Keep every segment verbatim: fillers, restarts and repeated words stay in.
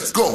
Let's go.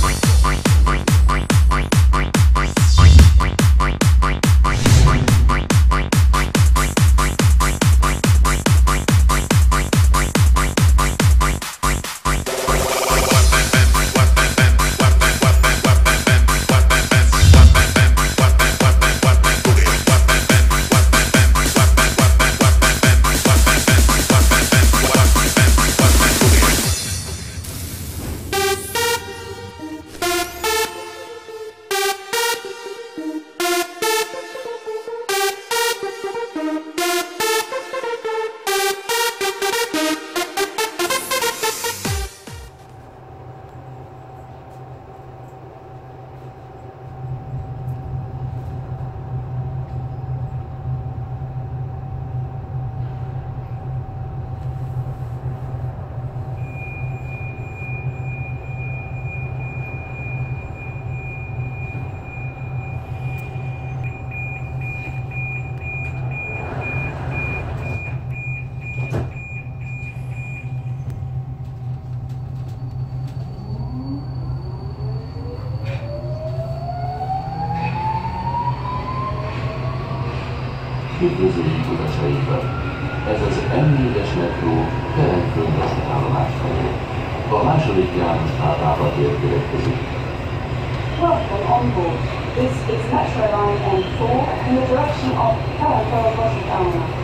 Üdvözöljük utasainkat! Ez az M négyes metró Kelenföld vasútállomás felé. A második János Pál tér következik. Welcome on board. This is Metro Line M four in the direction of Kelenföld vasútállomás.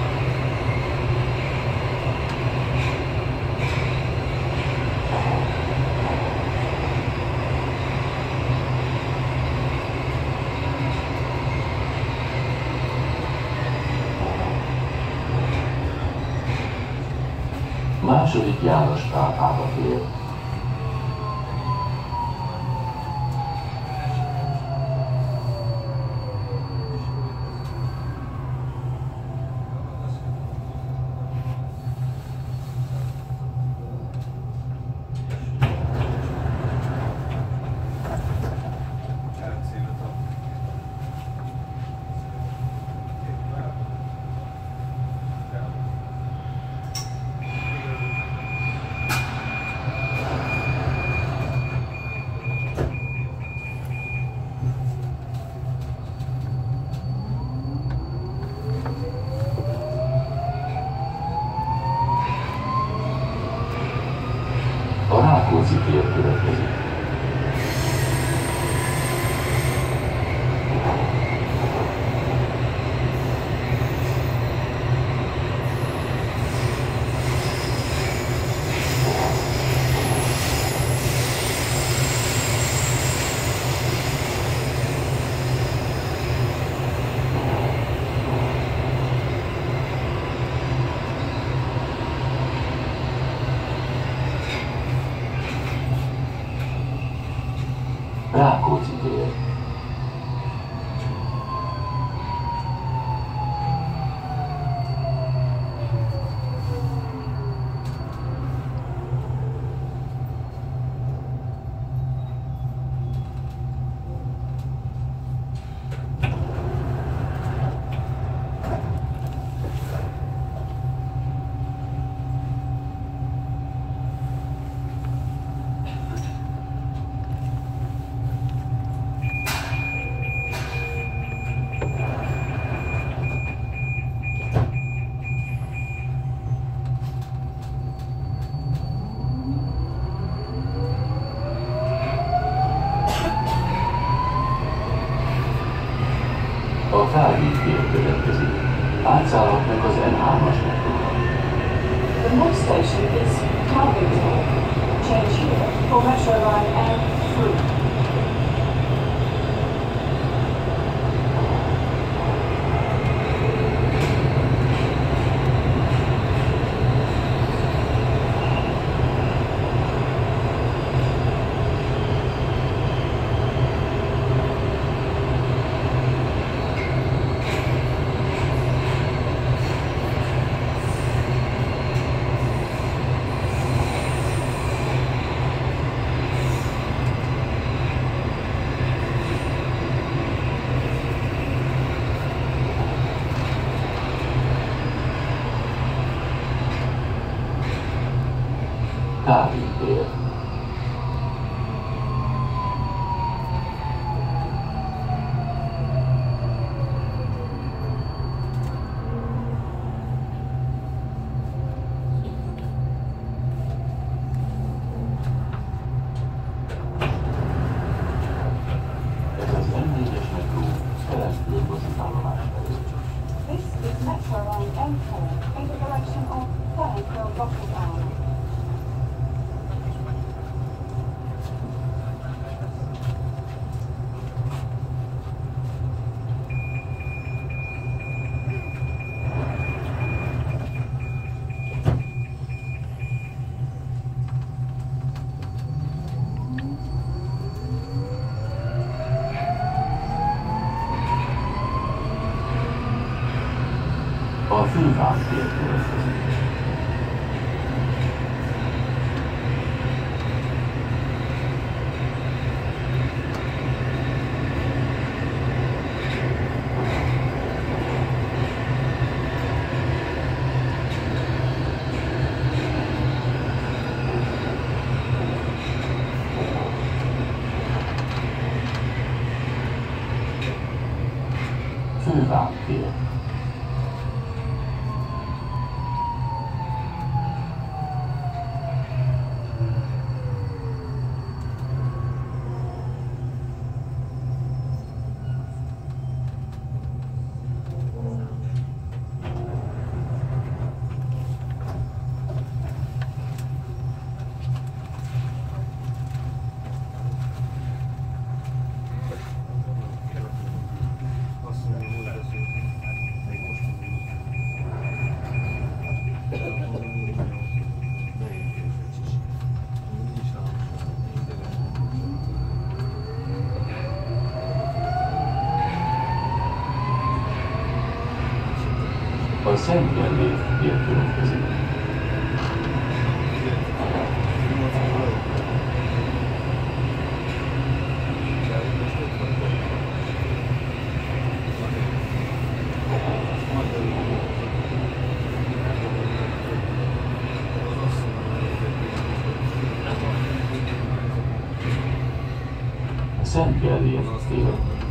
Második János Pál tér. A Rákóczi tér következik. Rákóczi tér. A Tárgyi tér következik. Átszállhatnak az M hármas metróra. The next station is Targeting. Change here for Metro Line M three. Szent Gergely tér következik. Szent Gergely tér.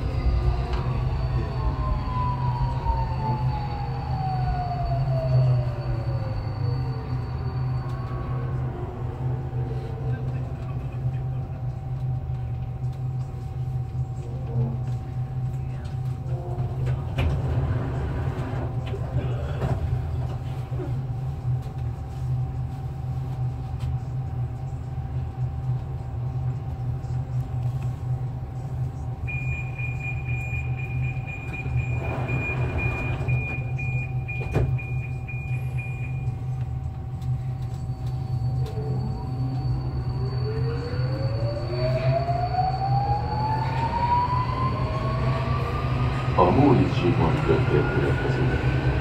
A Móricz Zsigmond kötvér következik.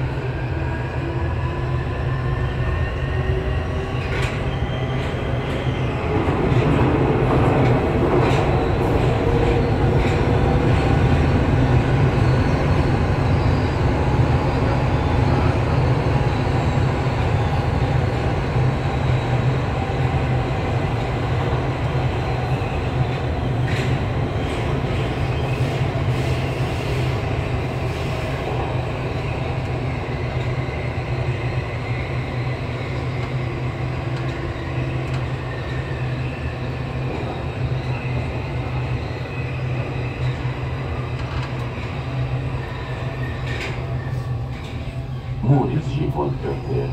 Móricz Zsigmond kötvér.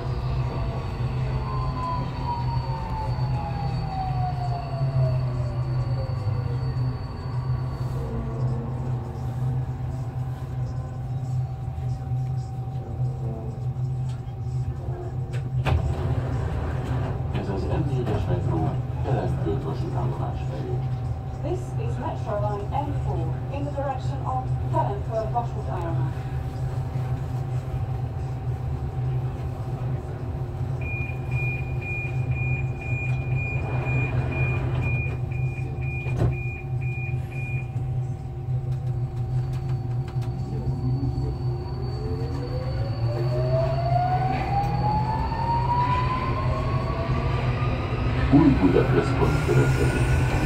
Ez az em négyes metró Kelet-Föld vasútállomás felé. This is Metro Line M four in the direction of Kelenföld vasútállomás. Új-Buda központ következik.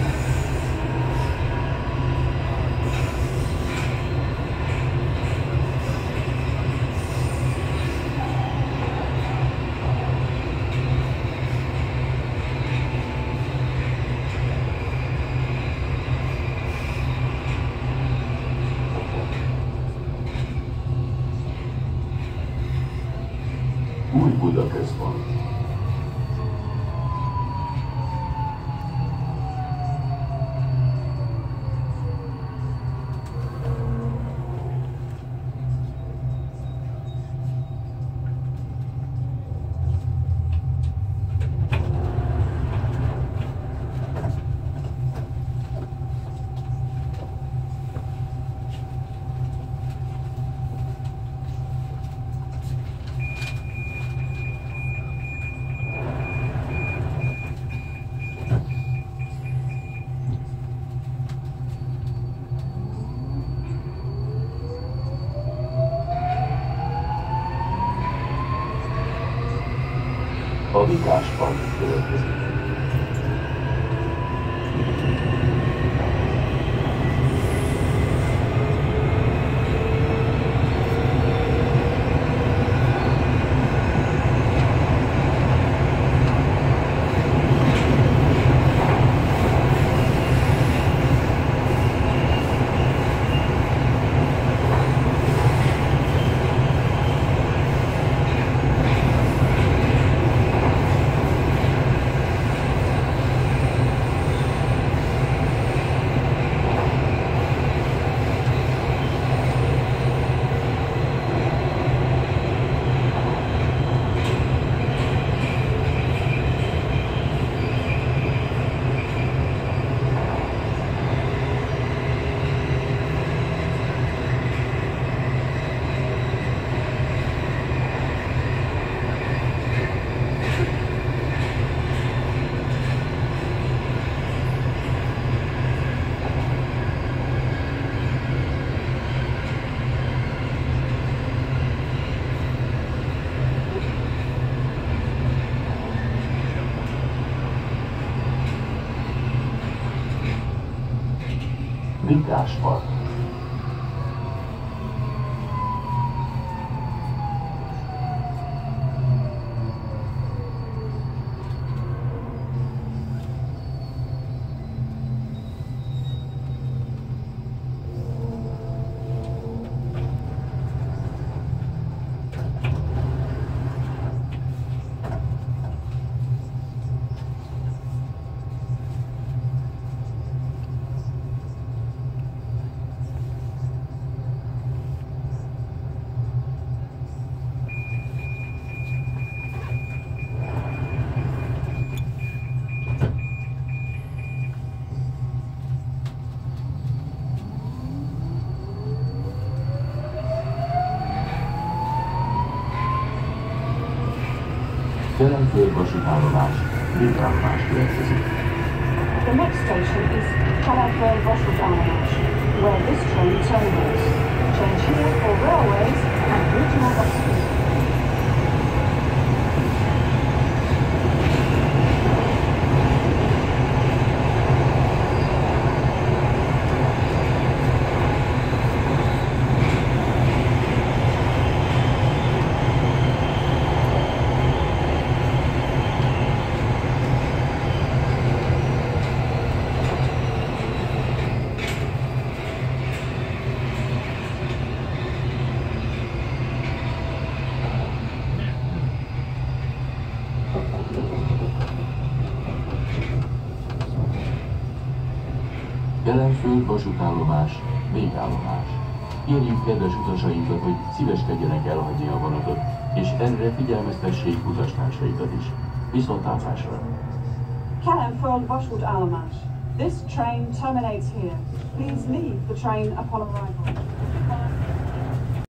Új-Buda központ. A Vikáspark következik. Vinkáspark. Kelenföld vasútállomás, végállomás következik. The next station is Kelenföld vasútállomás, where this train terminates. Change here for railways and regional buses. Kelenföld vasútállomás, végállomás. Kérjük kedves utasainkat, hogy szíveskedjenek elhagyni a vonatot, és erre figyelmeztessék utastársaikat is. Viszontlátásra! Kelenföld vasútállomás. This train terminates here. Please leave the train upon arrival.